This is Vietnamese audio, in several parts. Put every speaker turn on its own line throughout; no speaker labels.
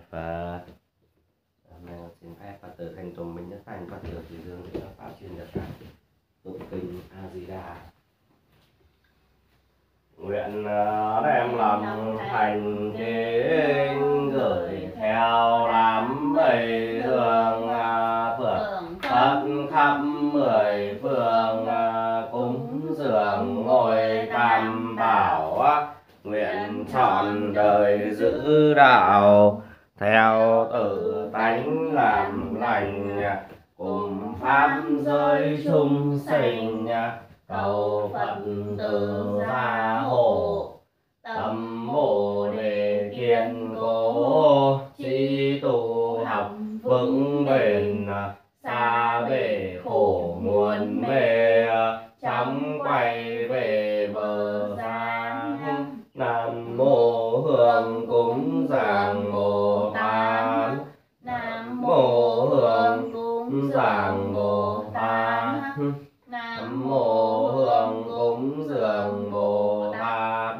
Phật. Hôm nay xin phép Phật tử thành tùng minh nhất thành Phật tử Từ Dương để pháp chuyên nhật pháp tụng kinh A Di Đà. Nguyện đem lòng thành kính gửi theo đám mây hương phượng phất khắp mười phương, cúng dường ngôi tam bảo, nguyện trọn đời giữ đạo theo tự tánh làm lành, cùng pháp giới chúng sinh cầu Phật từ gia hộ. Tâm Bồ Đề kiên cố, chí tu học vững bền, xa bể khổ nguồn mê, chóng quay về bờ ra. Nam mô Hương cúng dường Bồ Tát. Nam mô Hương cúng dường Bồ Tát. Nam mô Hương cúng dường Bồ Tát.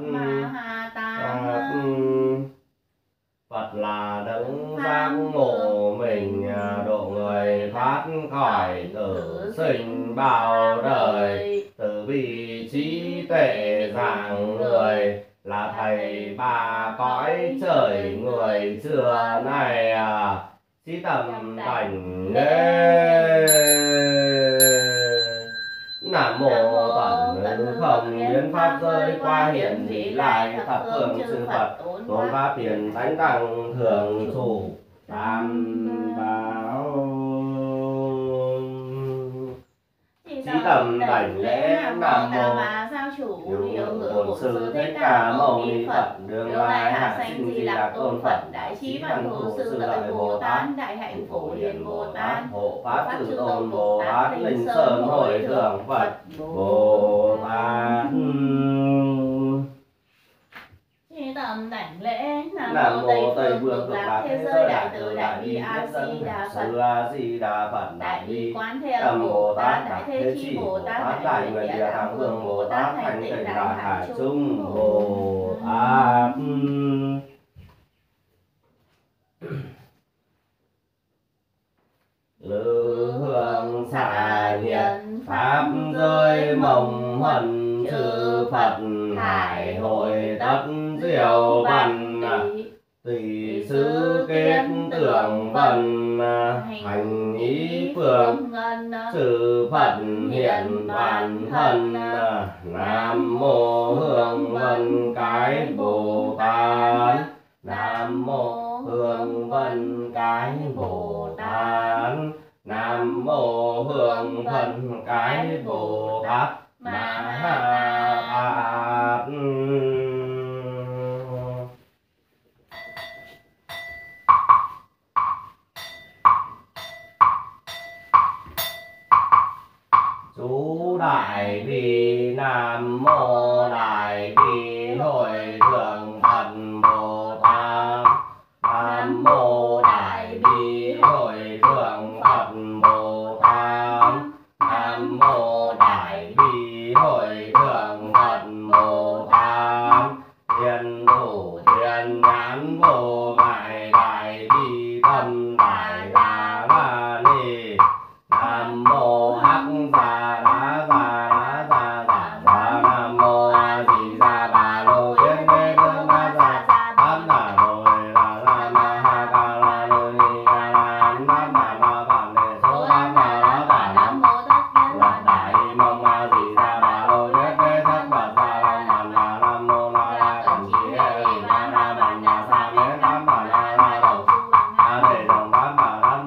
Phật là đấng giác ngộ mình, độ người thoát khỏi tử sinh bao đời. Từ bi trí tuệ dạng người, là thầy ba cõi trời người xưa này. Chí tâm thành lễ. Nam mô Tận Không Biến Pháp giới qua hiện vị lai, thập phương chư Phật tôn pháp hiền thánh tăng thường trụ tam bảo. Chí tâm đảnh lễ. Nam mô Bổn Sư Thích Ca Mâu Ni Phật. Đường lai hạ sanh Di Lặc Tôn Phật. Đại trí văn thù sư lợi Bồ Tát. Đại hạnh phổ hiền Bồ Tát. Hộ pháp Chư Tôn Bồ Tát. Linh Sơn Hội Thượng Phật Bồ Tát.
Chí tâm đảnh lễ.
Nam mô Tây Phương Cực Lạc Thế Giới Đại Từ Đại Bi A Di Đà Phật. Sư A Di Đà Phật.
Đại Bi Quán Thế Âm Bồ Tát. Đại Thế Chí Bồ Tát. Đại Nguyện Địa Tạng Vương Bồ Tát. Thành Tịnh Đại Hải Trung Bồ Tát. Lư hương xả nhiệt pháp giới mộng huân, chư Phật hải hội tất diệu văn. Tùy xứ kết tưởng vần, hành ý phương chư Phật hiện toàn thân. Nam mô Hương Vân Cái Bồ Tát. Nam mô Hương Vân Cái Bồ Tát. Nam mô Hương Vân Cái Bồ Tát. Ma Tát. Chú Đại Bi. Nam mô Đại Bi Hội Thượng Phật Bồ Tát. Nam mô Đại Bi Hội Thượng Phật Bồ Tát. Nam mô Đại Bi Hội Thượng Phật Bồ Tát. Thiên thủ thiên nhãn vô ngại, đại bi tâm đại đa la ni. Nam mô Hắc Già Đá Già Đá Già Già Già. Nam mô A Di Đà Bà Lô Yết Đế Đương Ma Già Bát Đà Rồi Là La Ma Ha Ca La Lô Ni Ca La Bát Đà Ma Bản Đề Số Bát Đà Đá Đà Nam Lạc Đại Mong A Di Đà Bà Lô Yết Đế Thất Bát Đà Lam Bản Đà. Nam mô La La Cẩn Trí Hệ Đà Đà Bản Nhà Sa Mế Đám Bản Đà La Đầu A Đề Đồng Bát Đà Đám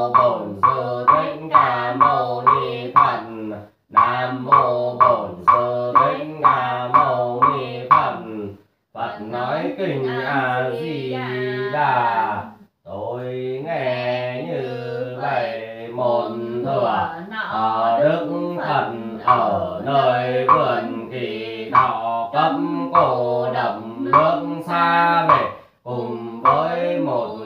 mô Bổn Sư Thích Ca Mâu Ni Phật. Nam mô Bổn Sư Thích Ca Mâu Ni Phật. Phật nói kinh A Di Đà, tôi nghe như vậy. Một thừa ở Đức Phật ở nơi vườn Kỳ Thọ cấp Cô Độc nước xa về, cùng với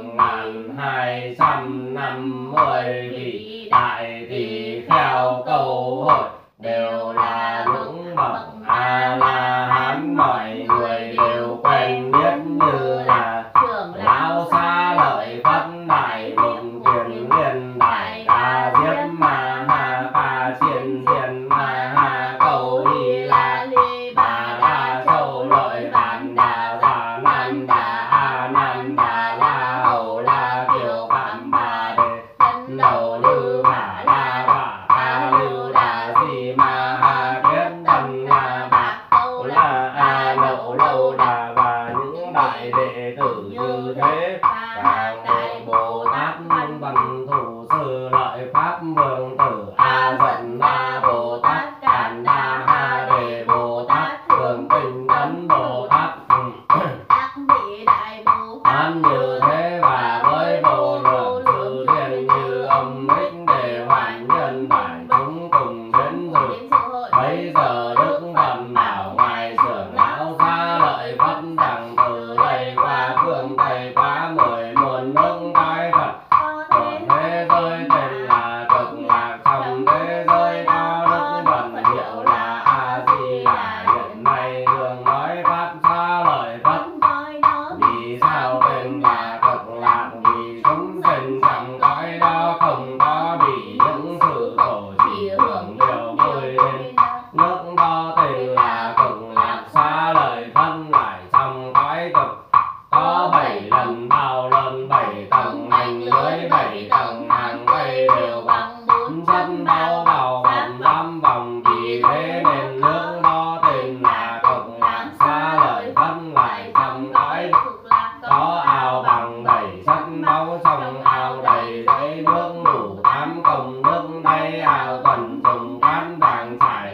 1250 vị đại tỳ kheo cầu hội, đều là những bậc A La Hán. Mọi người đều quen biết như là trưởng lão Xá Lợi Phất, đại luận quyền liên, đại ca Diếp Ma Ha, ca Xiên Diên Ma Ha, cầu Hy La Li Bà Đa Châu Lợi Bàn Đà Già Nan Đà A Nan Đà La Hầu La Kiều Phạm Bà Đề Tân Đầu Lư Bà La Bà A Lư Đà Di Ma Ha Kiết Tân La Bà Câu La A Lậu Lâu Đà, và những đại đệ tử như thế. Càng đại Bồ Tát Văn Thù Sư Lợi Pháp Vương Tử A Dận Ba Bồ Tát, Càn Đa Ha Đề Bồ Tát, Thường Tinh Tấn Bồ Tát, các vị đại Bồ Tát như thế. Và với vô lượng chư thiên như ông Ích Đề Hoàn Nhân đại chúng cùng đến dự. Bấy giờ Đức Phật bảo ngài trưởng lão Xá Lợi Phất rằng từ đây qua phương Tây quá 10 muôn nước cõi Phật, ở thế giới tên là Cực Lạc, trong thế giới đó Đức Phật hiệu là A Di Đà. Hiện nay thường nói pháp Xá Lợi Phất, vì sao tên là Cực Lạc? Vì chúng sinh trong cõi đó không có bị những sự khổ chỉ hưởng điều vui lên. Nước đó tên là Cực Lạc. Xá Lợi Phất lại trong cõi cực có 7 lần bao lớn, 7 tầng hành lưới, 7 tầng hàng cây đều bằng 4 chân bao bào vòng 8 vòng. Vì thế nên nước đó tên là Cực Lạc. Xá Lợi Phất lại trong cõi có ao bằng 7 sắc máu, trong ao đầy giấy nước đủ 8 công đức. Đây ao tuần trùng cát vàng trải,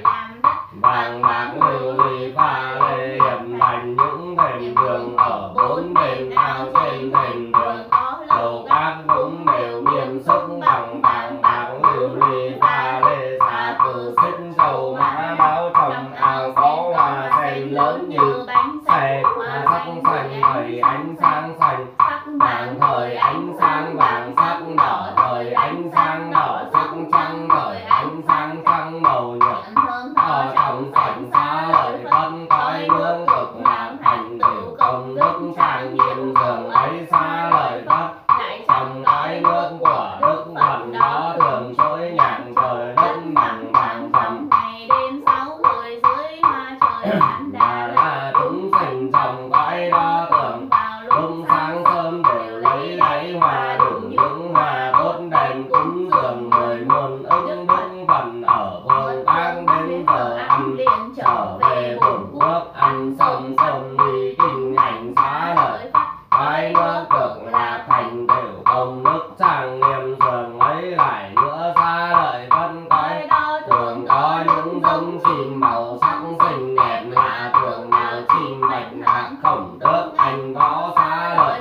vàng bạc lưu ly pha lê, hiệp thành những thềm đường ở 4 bên ao. Trên thềm đường lầu cát cũng đều nghiêm sức bằng vàng bạc lưu ly pha lê, xà cừ xích dầu mã báo. Trong ao có hoa sen lớn như bánh xe, sắc xanh thời ánh sáng xanh, vàng thời ánh sáng vàng, sắc đỏ thời ánh sáng đỏ, sắc trắng thời ánh sáng trắng, màu nhuận ở trong sảnh. Xá Lợi Phất cõi nước Cực Lạc thành tựu công đức trang nghiêm dường ấy. Xá Lợi Phất trong cõi nước của Đức Phật đó thường trỗi nhạc trời đất bằng vàng phẩm, ngày đêm 6 người dưới hoa trời Đà La. Chúng sinh trong cõi đó thường lúc sáng sớm đều lấy đáy hoa đựng những hoa tốt đèn cúng dường 10 muôn ức Đức Phật ở phương Bắc. Đến giờ ăn trở về bổn quốc, ăn xong xong đi kinh hành. Xá Lợi cõi nước Cực Lạc thành tựu công đức trang nghiêm dường ấy. Lại nữa Xá Lợi Phất cõi thường có những giống chim màu sắc xinh đẹp lạ thường, nào chim bạch hạc khổng tước anh có Xá Lợi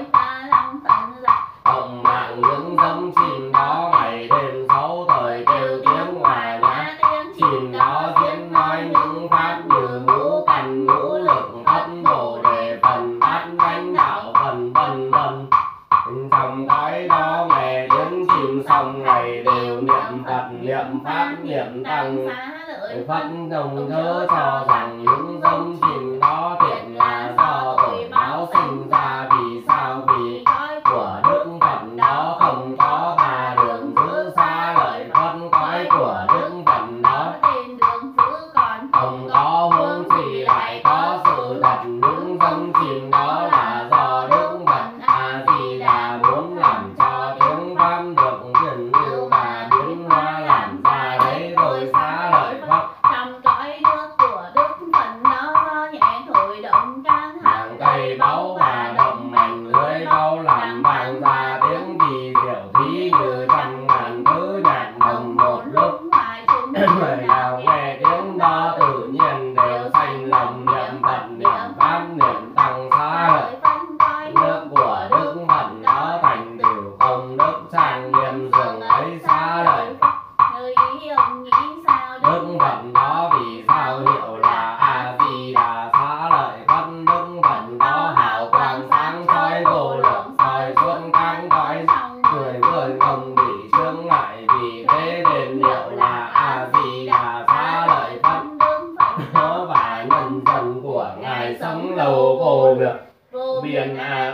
cộng mạng. Những giống chim đó ngày đêm 6 thời kêu tiếng hòa nhã, chim đó diễn nói những pháp như ngũ căn ngũ lực thất bồ đề phần bát chánh đạo phần vân vân. Trong cõi đó nghe tiếng chim xong ngày đều niệm Phật niệm pháp niệm tăng. Phật đồng chớ cho rằng những giống chim đó thiện là do tội báo sinh ra. Vì sao? Vì của Đức Phật đó không có 3 đường giữ. Xá Lợi Phất cõi của Đức Phật đó không có huống gì lại có sự thật. Những giống chim đó là do Đức Phật A Di Đà muốn làm cho tiếng pháp được truyền lưu và biến hóa làm ra đấy rồi. Xá Lợi Phất trong cõi nước của Đức Phật đó gió nhẹ thổi động can hàng cây báu và động mảnh lưới báu làm vang ra tiếng kỳ diệu thí như trăm ngàn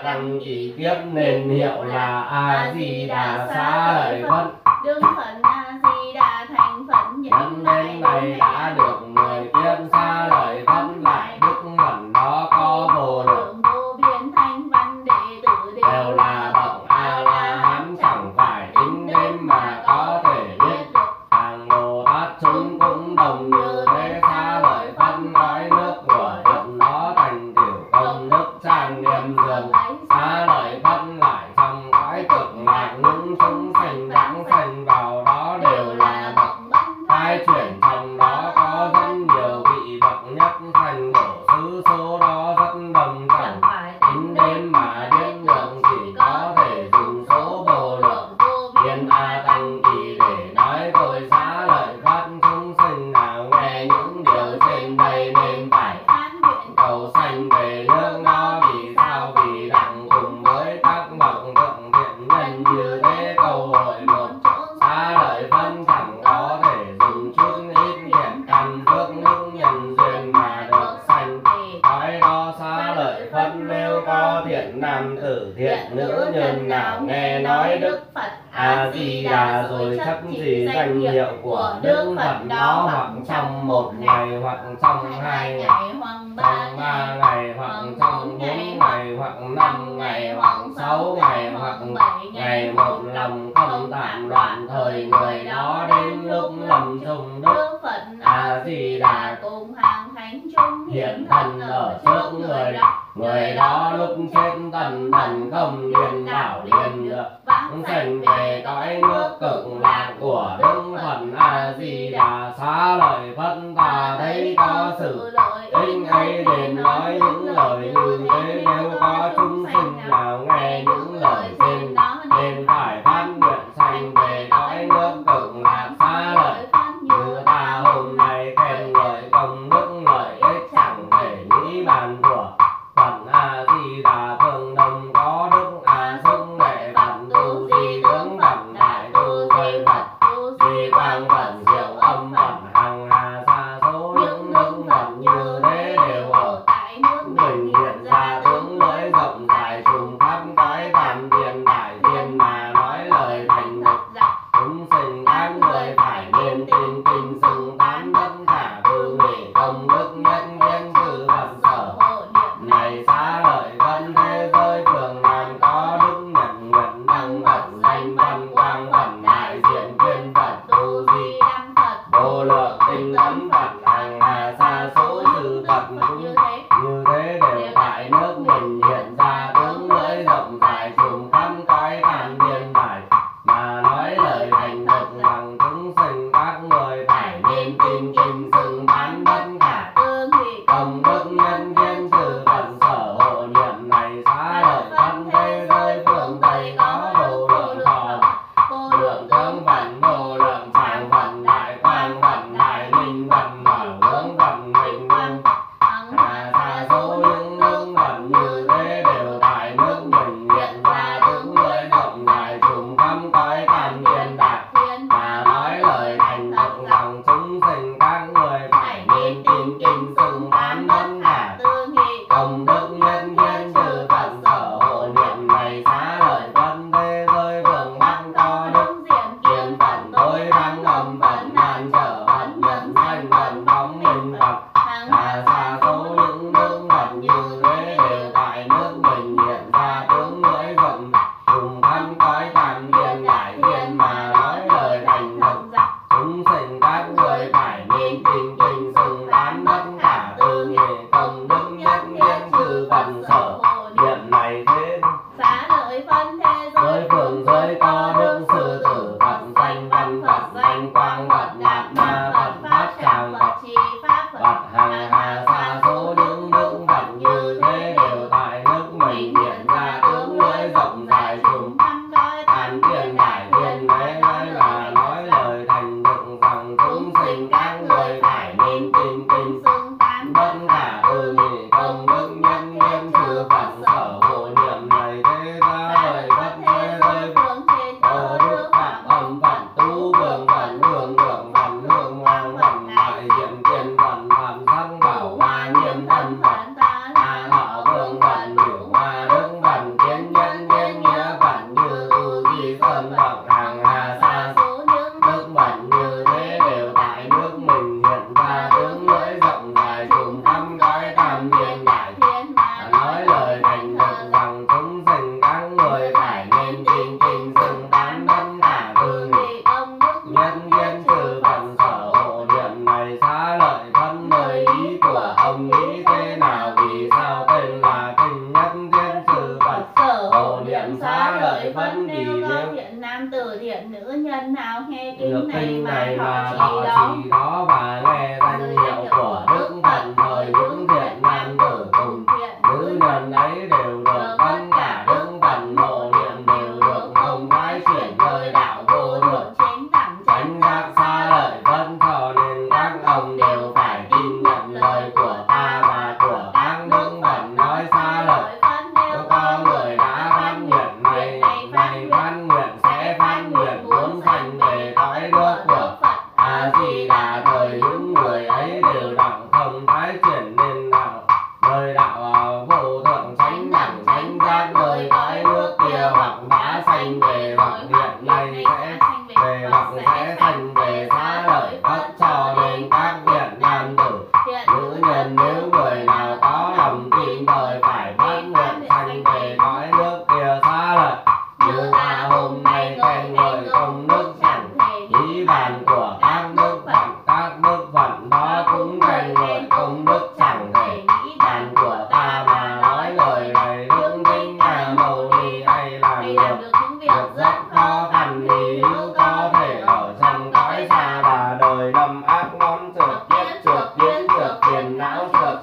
đăng ký kiếp nên hiệu là A Di Đà xá lợi Phật.
đương phận A Di Đà thành Phật
Nhân đến này đã được 10 kiếp xá lợi Phật, lại đức mẫn đó có vô lượng
vô biên thanh văn đệ tử
đều là bậc A La Hán, chẳng phải tính đến mà có thể biết được. Hàng Bồ Tát chúng cũng đồng như thế, xá lợi Phật nói nước của Phật nó thành tiểu công đức trang nghiêm dường. Xá lợi Phật lại trong cõi cực lạc, những chúng sanh đẳng sanh vào đó đều là bậc hai chuyển, trong đó có rất nhiều vị bậc nhất thành bổ xứ, số đó rất đông chẳng phải tính đến mà biết được, chỉ có thể dùng số vô lượng biên A Tăng Kỳ để nói tôi. Xá lợi Phật chúng sinh nào nghe những điều trên đây nên phải cầu sanh về nước đó. Vì sao? Vì đặng cùng với các bậc thượng thiện nhân như thế cầu hội một. Xá lợi Phật chẳng có thể dùng chút ít thiện căn phước đức nhân duyên mà được sanh cõi đó. Xá lợi Phật nếu có thiện nam tử thiện nữ nhân nào nghe nói Đức Phật A Di Đà rồi chấp gì danh hiệu của Đức Phật đó, hoặc trong 1 ngày, hoặc trong 2 ngày,
hoặc
trong 3 ngày, hoặc trong 4 ngày, hoặc 5 ngày, hoặc 6 ngày, hoặc 7 ngày, một lòng không tạm loạn, thời người đó đến lúc lâm chung Đức Phật A Di Đà
cùng hàng thánh chúng
hiện thân ở trước người. Người đó lúc chết tần thần không liên đảo liền được, sanh về cõi nước cực lạc của Đức Phật A Di Đà. Xá lợi Phật ta thấy có sự ích ấy nên nói những lời như thế. Nếu có chúng sinh nào nghe những lời trên nên phải phát nguyện sanh về cõi nước cực lạc. Xá lợi như ta hôm nay khen ngợi công đức lợi ích, chẳng thể nghĩ bàn của Phật A Di Đà. Phương Đông có Đức A Xúc Đệ Phật, Tu Di tướng Phật, Đại Tu Giới Phật, Di Quang Phật, Diệu Âm Phật, Hằng Hà
nghe
được
kinh này mà
thọ
thọ
trì đó và nghe danh hiệu của Đức Phật thời những thiện nam tử cùng nữ nhân ấy đều được tất cả Đức Phật mộ niệm, đều được thông thái chuyển lời đạo vô thượng chánh giác xa lợi phân, cho nên các ông đều phải tin nhận lời của ta và của các Đức Phật nói xa lợi. Nếu có người đã phát nguyện này phát nguyện sẽ phát nguyện muốn sanh về cõi nước của A Di Đà, thời những người ấy đều đẳng thông thái chuyển nên đạo đời đạo vô thượng chánh đẳng chánh giác, đời cõi nước kia hoặc đã sanh về hoặc hiện nay sẽ về hoặc sẽ sanh về xá lợi Phất, cho nên các thiện nam tử nữ nhân nếu người nào có lòng tin thời phải phát nguyện sanh về cõi nước kia xá lợi. Như ta hôm nay khen ngợi công đức chẳng ý bàn của các đức Phật đó cũng khen ngợi công đức chẳng thể bàn của ta mà nói lời này. Đức Thích Ca Mâu Ni hay làm được việc rất khó khăn thì nếu có thể ở trong cõi xa bà đời năm ác ngón trượt phiền não trượt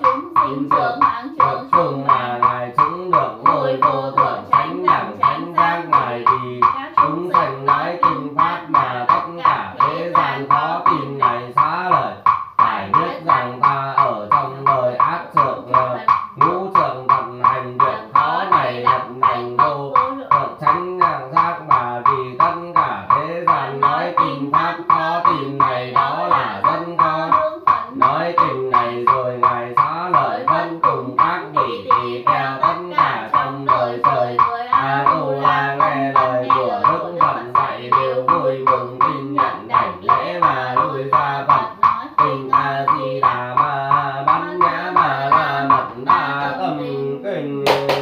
chung mà ngài chứng được ngôi vô thượng chánh đẳng chánh giác. Ngài thì chúng sanh nói kinh pháp mà tất cả thế gian khó tin này xá lợi. Phải biết rằng ta ở trong đời ác trượng ngũ trượng vận hành việc khó này lập thành vô thượng chánh đẳng giác, mà vì tất cả thế gian nói kinh pháp khó tin này đó là dân khó nói kinh này. Rồi ngài xá lợi phân cùng các vị tỳ kheo tất cả trong đời trời A Tu La nghe lời của Đức Phật dạy đều vui mừng tin nhận đảnh lễ mà lui ra Phật kinh A Di Đà ma bát nhã ma la mật đa tâm kinh.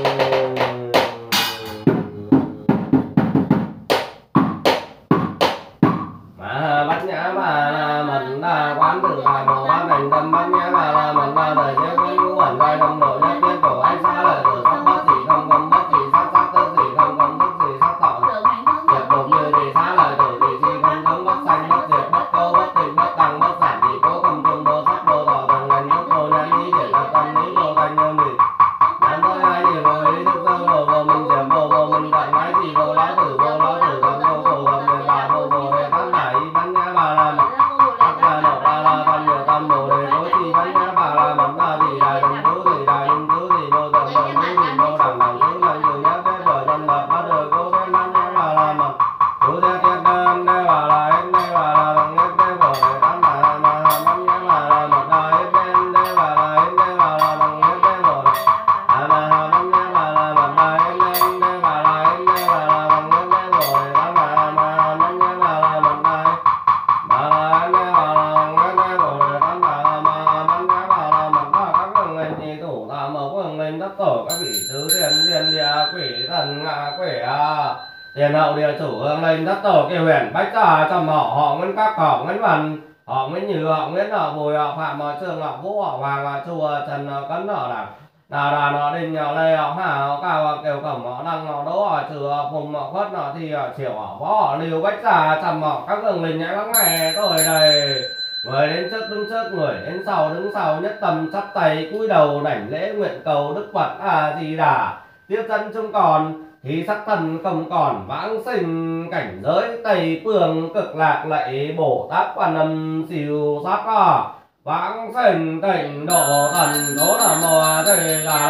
Bát nhã ma la mật đa quán tự tại bồ tát thành tâm bát nhã ma la mật đa đời chết với ngũ ẩn giai đông độ nhất thiết của anh xá lợi tử sắc bất dị không không bất dị sắc sắc tức dị không không tức dị sắc thọ diệt đột như thì xá lợi tử thì chi không tướng bất sanh bất diệt bất câu bất tịnh bất tăng bất sản thì cố không trung đô sắc đô thọ bằng ngành nước đô nhãn ý điển là tâm lý đô thanh nhân thì nhãn tới ai thì rồi lý thức sơ đồ vô minh diệm vô minh cận ái thì vô lá tử gần vô vô gặp miền bà vô đề phát đại bát nhã ba la mật đa nọ ba la văn nhiều tâm bồ đề cố chi bát nhã ba la mật đa thì đại đồng tứ thì đại đồng tứ thì vô tận đồng tứ thì vô đẳng đẳng tứ lần từ nhất phép bởi nhân lập bắt đời cố phép bát nhã ba la mật cố theo thiết đơn đê bà la hết đê bà la bằng hết đê bồ đề bát bà la ma bát nhã ba la mật đa hết đen đê bà la hết đê bà la bằng hết đê bồ đề a ma ha bát nhã ba la mật đa hết đen đê bà la hết đê bà la bằng hết đê bồ đề bát bà la ma bát nhã ba la mật đa bà la hết đê bà la bằng hết đê bồ đề bát bà la ma bát nhã ba la mật đa. Các hương linh nhi thủ tam mộc hương linh tất tổ các vị tứ thiên địa quỷ thần ngạ quỷ tiền hậu địa chủ hương linh tất tổ kiều huyền bách trà trầm họ nguyễn các họ nguyễn văn họ nguyễn như họ nguyễn họ bùi họ phạm họ trương họ vũ họ hoàng họ chu họ trần họ cấn họ đảng đà đàn họ đinh họ lê họ hà họ cao họ kiều cẩm họ đăng họ đỗ họ trừ họ phùng họ khuất họ thi họ triều họ võ họ liều bách trà trầm họ các hương linh nhã các ngày tôi đây. Người đến trước đứng trước, người đến sau đứng sau, nhất tâm chắp tay cúi đầu đảnh lễ nguyện cầu Đức Phật A Di Đà tiếp dẫn chúng còn thì sắc thân không còn vãng sinh cảnh giới Tây phương cực lạc lạy Bồ Tát Quan Âm siêu sắc vãng sinh tịnh độ thần đố nam mô A Di Đà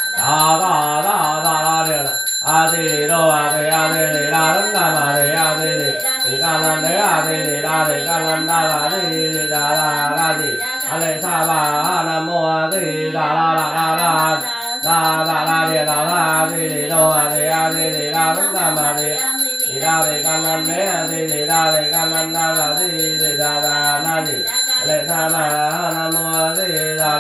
la a di đô a di đà đức nam a di thì ca lan đế a di đà thì ca lan đa la di đà la di a lệ sa ba nam mô a di đà la di đô a di đà đức nam a di đà thì ca lan đế a di đà thì ca lan đa la di đà la di a lệ sa ba nam mô a di đà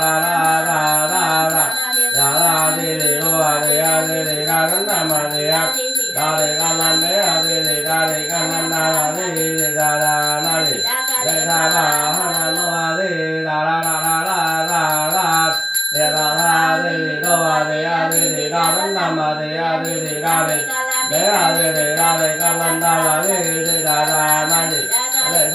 la di đô a di đà đức nam a di đà thì ca lan đế a di đà thì ca lan đa la di đà la di lệ sa ba nam mô a di đà la di đô a di đà đức nam a di đà thì đế a di đà thì ca lan đa la di đà la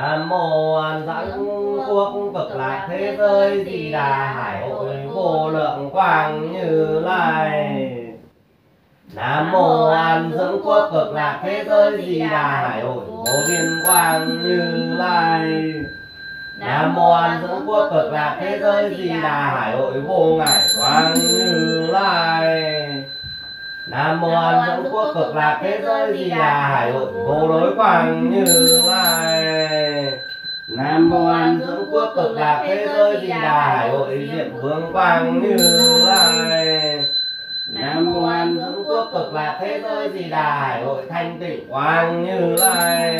Nam mô an dẫn quốc cực lạc thế giới Di Đà Hải hội vô lượng quang Như Lai. Nam mô an dẫn quốc cực lạc thế giới Di Đà Hải hội vô biên quang Như Lai. Nam mô an dẫn quốc cực lạc thế giới Di Đà Hải hội vô ngại quang Như Lai. Nam mô an dẫn quốc cực lạc thế giới Di Đà Hải hội vô đối quang Như Lai. Nam mô an dẫn quốc cực lạc thế giới Di Đà Hải hội diệm vương quang Như Lai. Nam mô an dẫn quốc cực lạc thế giới Di Đà Hải hội thanh tịnh quang Như Lai.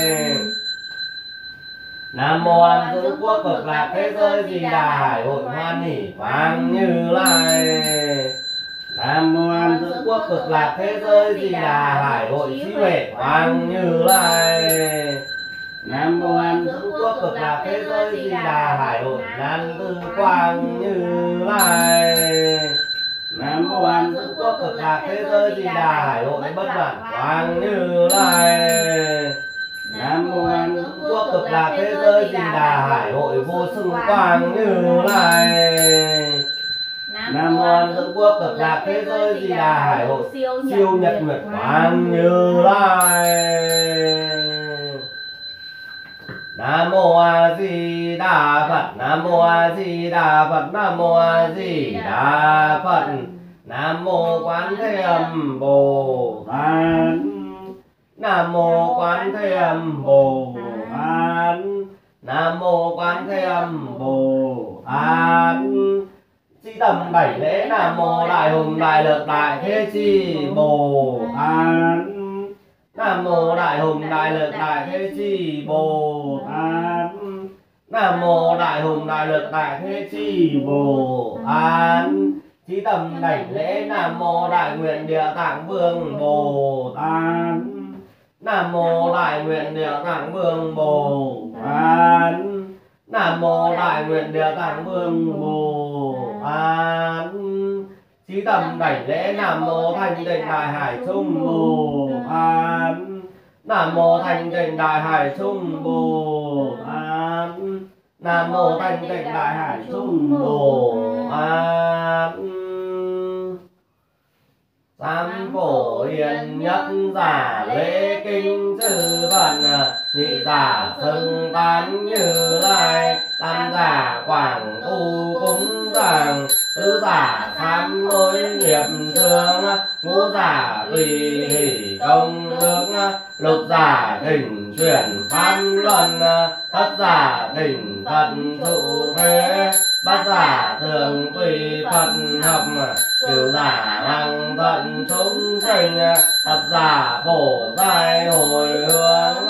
Nam mô an dẫn quốc cực lạc thế giới Di Đà Hải hội hoan hỷ quang Như Lai. Nam mô an dẫn quốc cực lạc thế giới Di Đà Hải hội trí huệ quang Như Lai. Nam mô an dẫn quốc cực lạc thế giới Di Đà Hải hội nan tư quang Như Lai. Nam mô an dẫn quốc cực lạc thế giới Di Đà Hải hội bất đoạn quang Như Lai. Nam mô an dẫn quốc cực lạc thế giới Di Đà Hải hội vô xưng quang Như Lai. Nam mô an dẫn quốc cực lạc thế giới Di Đà Hải hội siêu nhật nguyệt quang Như Lai. Nam mô A Di Đà Phật. Nam mô A Di Đà Phật. Nam mô A Di Đà Phật. Nam mô Quán Thế Âm Bồ Tát. Nam mô Quán Thế Âm Bồ Tát. Nam mô Quán Thế Âm Bồ Tát. Chí tầm bảy lễ Nam mô Đại Hùng Đại Lực Đại Thế Chi Bồ Tát. Nam mô Đại Hùng Đại Lực Đại Thế Chi Bồ Tát. Nam mô Đại Hùng Đại Lực Đại Thế Chi Bồ Tát. Chí tầm đảnh lễ Nam mô Đại Nguyện Địa Tạng Vương Bồ Tát. Nam mô Đại Nguyện Địa Tạng Vương Bồ Tát. Nam mô Đại Nguyện Địa Tạng Vương Bồ Tát. Chí tầm đảnh lễ Nam mô Thanh Tịnh Đại Hải Trung Bồ Tát. Nam mô Thanh Tịnh Đại Hải Trung Bồ Tát. Nam mô Thanh Tịnh Đại Hải Trung Bồ Tát. Tam phổ hiền nhất giả lễ kinh chư Phật. Nhị giả xưng tán Như Lai. Tam giả quảng tu cúng dường. Tứ giả sám hối nghiệp chướng. Ngũ giả tùy hỷ công đức. Lục giả thỉnh chuyển pháp luân. Thất giả thỉnh Phật thụ thế. Bát giả thường tùy Phật hợp. Cửu giả hằng tận chúng sinh. Thập giả phổ giai hồi hướng.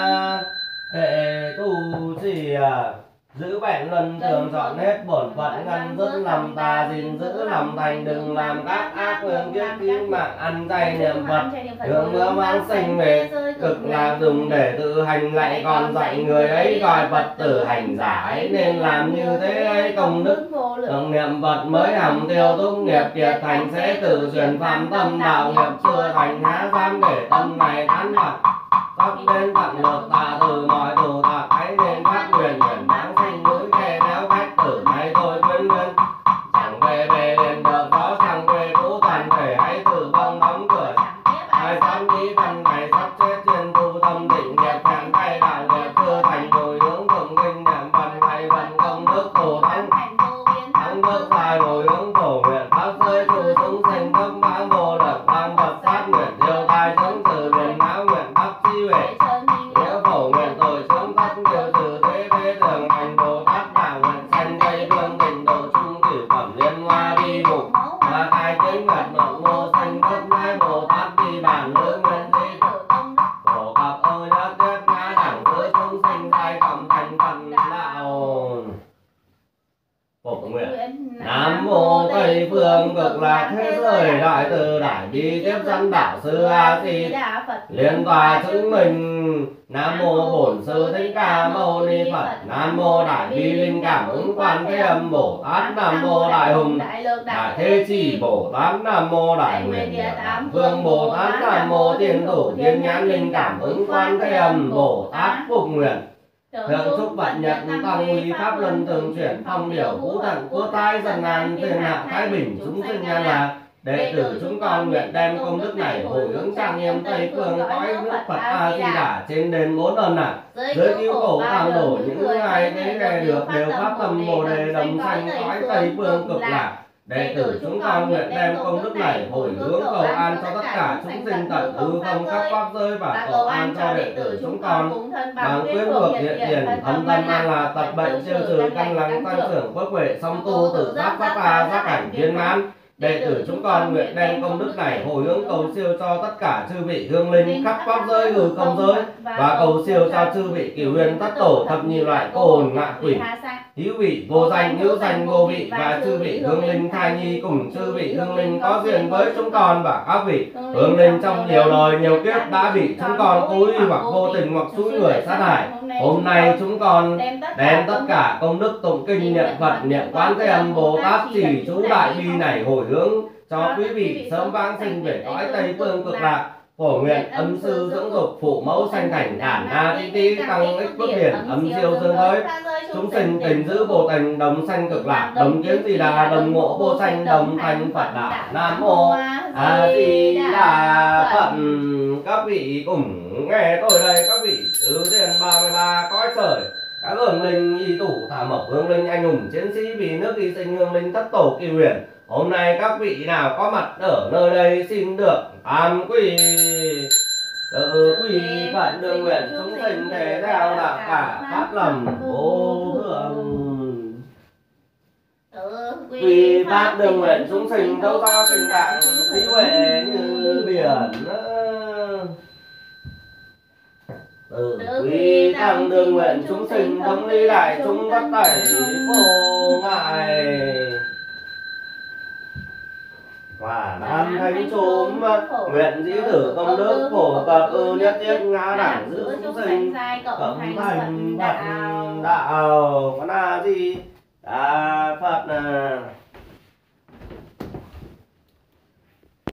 Hệ tu trì giữ vẹn luân thường chọn hết bổn phận ngăn dứt làm tà gìn giữ làm thành đừng làm các ác hương kiết tính mạng ăn chay niệm Phật hướng mưa mang sinh về cực là dùng để tự hành lại còn dạy người ấy gọi Phật tử hành giả ấy nên làm như thế ấy công đức thường niệm Phật mới hầm tiêu túc nghiệp kiệt thành sẽ tự chuyển phạm tâm đạo nghiệp chưa thành há dám để tâm này tán Phật sắp đến tận lượt tà từ mọi tù tạc ấy nên phát nguyện nguyện đáng sinh núi khe néo cách tử này thôi quyến luyến chẳng về về liền được đó chẳng về cũ toàn thể hãy tự vong đóng cửa ai dám nghĩ phần này sắp chết trên tu tâm định nghiệp hẹn tay đạo nghiệp chưa thành rồi hướng thượng kinh niệm phần hay vận công đức phổ thắng thắng đức dài rồi hướng phổ nguyện pháp giới trụ chúng sinh cấp mãn vô lực tăng vật sát nguyện điều tai chống từ miền não nguyện pháp chi huệ nếu phổ nguyện tội chống thất điều trừ thế thế thường hành Bồ Tát đạo nguyện sanh tây phương tịnh độ trung tử phẩm liên hoa đi mục mà khai tiếng ngật mộng mô sanh tất mãi Bồ Tát đi bản lưỡng nguyên thế phổ cập ơi nhất thiết ngã đẳng giữa chúng sinh giai cộng thành phần đạo phổ nguyện. Nam mô Tây phương cực lạc thế giới đại từ đại bi tiếp dẫn đạo sư A Di Đà Phật liên tòa chứng minh. Nam mô Bổn Sư Thích Ca Mâu Ni Phật. Nam mô Đại Bi Linh Cảm Ứng Quan Thế Âm Bồ Tát. Nam mô Đại Hùng Đại Lực Đại Thế Chỉ Bồ Tát. Nam mô Đại Nguyện Địa Tạng Vương Bồ Tát. Nam mô Tiên Thủ Thiên Nhãn Linh Cảm Ứng Quan Thế Âm Bồ Tát. Phục nguyện thượng chúc vận nhật tăng uy pháp luân thường chuyển phong điểu vũ tận quốc thái dân an thiên hạ thái bình chúng sinh an lạc. Đệ tử chúng con nguyện đem công đức này hồi hướng trang nghiêm Tây phương cõi nước Phật A Di Đà trên đền 4 ơn nặng, giới cứu khổ tam đổ những ai thấy nghe được đều phát tâm Bồ đề đồng sanh cõi Tây phương cực lạc. Đệ tử chúng con nguyện đem công đức này hồi hướng cầu an cho tất cả chúng sinh tận hư không các pháp giới và cầu an cho đệ tử chúng con bằng quyết thuộc hiện tiền âm tâm an là tập bệnh siêu trừ căn lắng tăng trưởng phước huệ song tu tự giác pháp A giác cảnh viên mãn. Đệ tử chúng con nguyện đem công đức này hồi hướng cầu siêu cho tất cả chư vị hương linh khắp pháp giới hư không giới và cầu siêu cho chư vị cửu huyền thất tổ thập nhị loại cô hồn ngạ quỷ hữu vị vô danh hữu danh vô vị và chư vị hương linh thai nhi cùng chư vị hương linh có duyên với chúng con và các vị hương linh trong nhiều đời nhiều kiếp đã bị chúng con cố ý hoặc vô tình hoặc xúi người sát hại. Hôm nay chúng con đem tất cả công đức tụng kinh niệm Phật niệm Quán Thế Âm Bồ Tát chỉ chú đại bi này hồi hướng cho quý vị sớm vãng sinh về cõi Tây phương cực lạc. Phổ nguyện âm sư dưỡng dục phụ mẫu sanh thành đản a tí tí tăng ích phước điển âm siêu dương thới chúng sinh tình giữ vô tình đồng sanh cực lạc đồng kiến Di Đà đồng ngộ vô sanh đồng thành Phật đạo. Nam mô A Di Đà Phật. Các vị cùng nghe tôi đây, các vị tứ thiên 33 cõi trời, các hương linh y tủ thả mộc hương linh anh hùng chiến sĩ vì nước hy sinh hương linh thất tổ kỳ huyền. Hôm nay các vị nào có mặt ở nơi đây xin được an quy. Tự quy phận đương nguyện chúng sinh thể theo đạo cả pháp lầm vô thượng. Quy pháp đương nguyện chúng sinh thấu to kinh tạng trí huệ như biển. Tự quy tăng đương nguyện chúng sinh thống lý đại chúng tất tẩy vô ngại. Và nam thánh chúng nguyện dĩ tử công đức phổ cập ư nhất thiết ngã đẳng giữ chúng sinh cẩm thành Phật đạo. Con A Di Đà